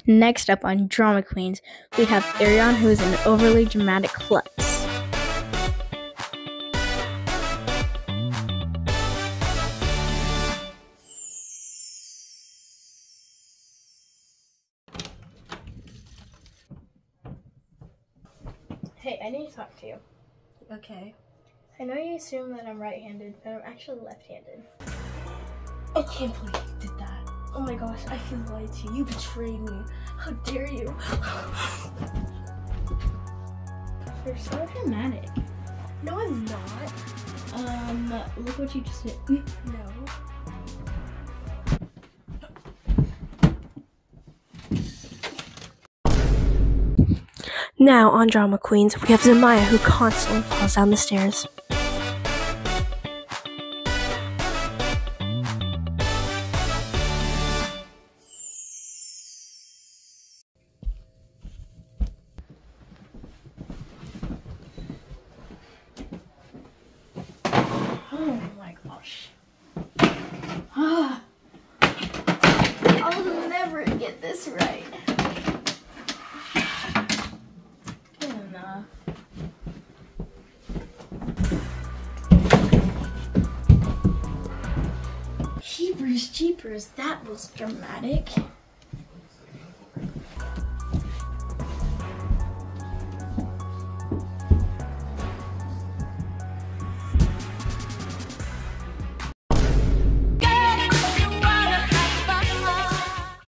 Next up on Drama Queens, we have Ariane, who is an overly dramatic klutz. Hey, I need to talk to you. Okay. I know you assume that I'm right-handed, but I'm actually left-handed. I can't believe you did that. Oh my gosh, I feel lied to you. You betrayed me. How dare you? You're so dramatic. No, I'm not. Look what you just did. No. Now on Drama Queens, we have Zamaya, who constantly falls down the stairs. Oh my gosh. I'll never get this right. Good enough. Jeepers, that was dramatic.